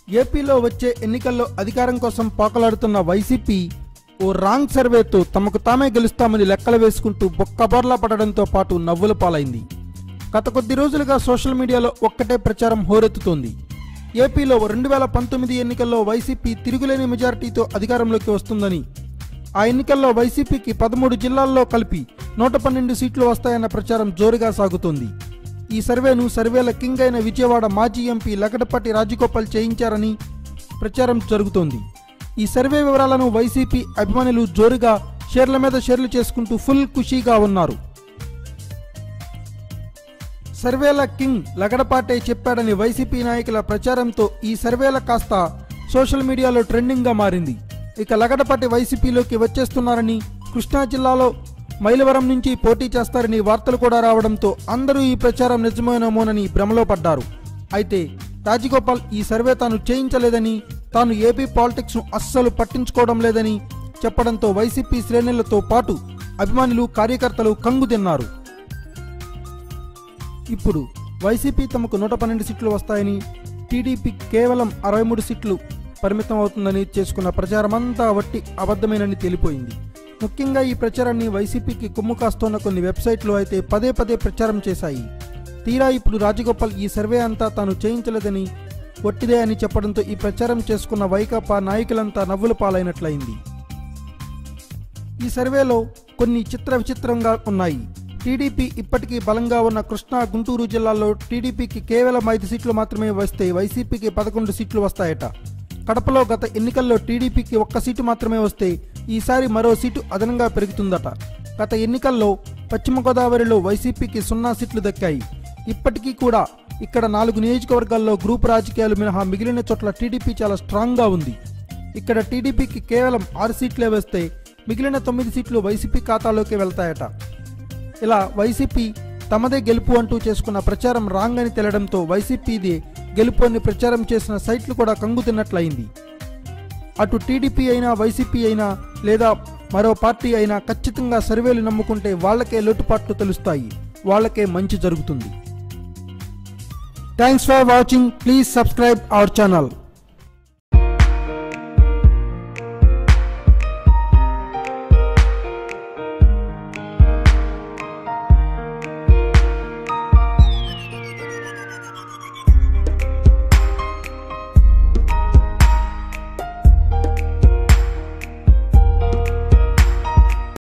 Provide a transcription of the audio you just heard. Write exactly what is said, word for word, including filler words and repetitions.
ఏపీలో వచ్చే ఎన్నికల్లో అధికారం కోసం పాకలాడుతున్న వైసీపీ ఓ రాంగ్ సర్వేతో తమకు తామే గెలుస్తామని లెక్కలు వేసుకుంటూ బొక్కబోర్లా పడడంతో పాటు నవ్వుల పాలైంది. గత కొద్ది రోజులుగా సోషల్ మీడియాలో ఒక్కటే ప్రచారం హోరెత్తుతోంది. ఏపీలో రెండు వేల పంతొమ్మిది ఎన్నికల్లో వైసీపీ తిరుగులేని మెజారిటీతో అధికారంలోకి వస్తుందని, ఆ ఎన్నికల్లో వైసీపీకి పదమూడు జిల్లాల్లో కలిపి నూట పన్నెండు సీట్లు వస్తాయన్న ప్రచారం జోరుగా సాగుతోంది. ఈ సర్వేను సర్వేల కింగ్ అయిన విజయవాడ మాజీ ఎంపీ లగడపటి రాజగోపాల్ చేయించారని ప్రచారం జరుగుతోంది. ఈ సర్వే వివరాలను వైసీపీ అభిమానులు జోరుగా షేర్ల మీద షేర్లు చేసుకుంటూ ఫుల్ ఖుషీగా ఉన్నారు. సర్వేల కింగ్ లగడపాటే చెప్పాడని వైసీపీ నాయకుల ప్రచారంతో ఈ సర్వేల కాస్త సోషల్ మీడియాలో ట్రెండింగ్గా మారింది. ఇక లగడపాటి వైసీపీలోకి వచ్చేస్తున్నారని, కృష్ణా జిల్లాలో మైలవరం నుంచి పోటీ చేస్తారని వార్తలు కూడా రావడంతో అందరూ ఈ ప్రచారం నిజమేనేమోనని భ్రమలో పడ్డారు. అయితే రాజగోపాల్ ఈ సర్వే తాను చేయించలేదని, తాను ఏపీ పాలిటిక్స్ను అస్సలు పట్టించుకోవడం లేదని చెప్పడంతో వైసీపీ శ్రేణులతో పాటు అభిమానులు, కార్యకర్తలు కంగు తిన్నారు. ఇప్పుడు వైసీపీ తమకు నూట పన్నెండు సీట్లు వస్తాయని, టీడీపీ కేవలం అరవై మూడు సీట్లు పరిమితం అవుతుందని చేసుకున్న ప్రచారమంతా వట్టి అబద్ధమేనని తేలిపోయింది. ముఖ్యంగా ఈ ప్రచారాన్ని వైసీపీకి కొమ్ము కాస్తోన్న కొన్ని వెబ్సైట్లు అయితే పదే పదే ప్రచారం చేశాయి. తీరా ఇప్పుడు రాజగోపాల్ ఈ సర్వే అంతా తాను చేయించలేదని, వట్టిదే అని చెప్పడంతో ఈ ప్రచారం చేసుకున్న వైకాపా నాయకులంతా నవ్వుల పాలైనట్లయింది. ఈ సర్వేలో కొన్ని చిత్ర విచిత్రంగా ఉన్నాయి. టీడీపీ ఇప్పటికీ బలంగా ఉన్న కృష్ణా, గుంటూరు జిల్లాల్లో టీడీపీకి కేవలం ఐదు సీట్లు మాత్రమే వస్తే వైసీపీకి పదకొండు సీట్లు వస్తాయట. కడపలో గత ఎన్నికల్లో టీడీపీకి ఒక్క సీటు మాత్రమే వస్తే ఈసారి మరో సీటు అదనంగా పెరుగుతుందట. గత ఎన్నికల్లో పశ్చిమ గోదావరిలో వైసీపీకి సున్నా సీట్లు దక్కాయి. ఇప్పటికీ కూడా ఇక్కడ నాలుగు నియోజకవర్గాల్లో గ్రూప్ రాజకీయాలు మినహా మిగిలిన చోట్ల టీడీపీ చాలా స్ట్రాంగ్గా ఉంది. ఇక్కడ టీడీపీకి కేవలం ఆరు సీట్లే వస్తే మిగిలిన తొమ్మిది సీట్లు వైసీపీ ఖాతాలోకి వెళ్తాయట. ఇలా వైసీపీ తమదే గెలుపు అంటూ చేసుకున్న ప్రచారం రాంగ్ అని తెలడంతో వైసీపీదే గెలుపు అని ప్రచారం చేసిన సైట్లు కూడా కంగు తిన్నట్లయింది. అటు టీడీపీ అయినా, వైసీపీ అయినా, లేదా మరో పార్టీ అయినా ఖచ్చితంగా సర్వేలు నమ్ముకుంటే వాళ్లకే లోటుపాట్లు తెలుస్తాయి, వాళ్లకే మంచి జరుగుతుంది. Thanks for watching. Please subscribe our channel.